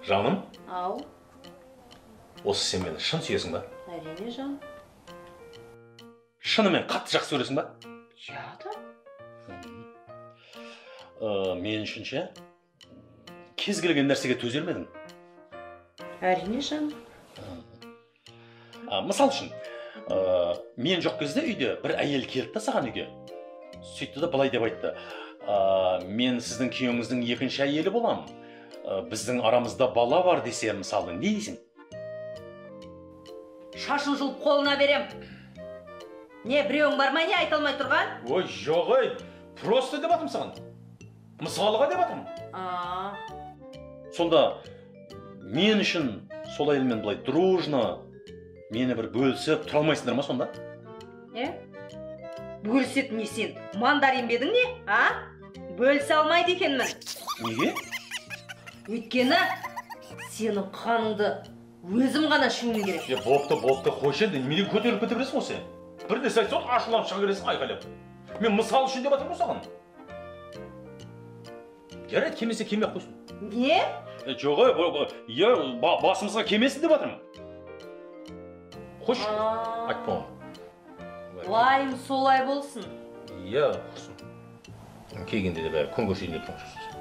Жаным, Ау, осы сен мені шын сүйесің ба? әрине жан. Шынымен қатты жақсы көресің ба? Жады. Мен үшінші, кез келген нәрсеге төзер ме едің? Әрине жан. Мысал үшін, мен жоқ кезде үйде бір әйел келді да саған үйге. Сөйтті да былай деп айтты. Мен сіздің күйеуіңіздің екінші әйелі боламын. Біздің арамызда бала бар десе, мысалы, не дейсің? Шашын жұлып қолына берем. Не, біреуің бар ма, не айта алмай тұрған? Ой, жоқ ой, просто деп атым саған. Мысалыға деп атым. Сонда, мен үшін сол әйелмен былай дружно, мені бір бөлісіп тұра алмайсыңдар ма сонда? Бөлісет не сен? Мандарин бедің не? Бөлісе алмайды екенмін. Неге? Өйткені сенің қаныңды өзім ғана ішуім керек. Бопты, қойшы енді, неге көтеріліп кете бересің осы? Бір нәрсе айтса, ашуланып шыға бересің айқайлап. Мен мысал үшін деп атырмын саған. Жарайды, келмесе келмей-ақ қойсын. Не? Жоқ, басымызға келмесін деп атырмын. Қойшы, айтпауым. Лайым солай болсын. Құрсын. Келгенде де бәрі күн көрсейін деп тұрмын.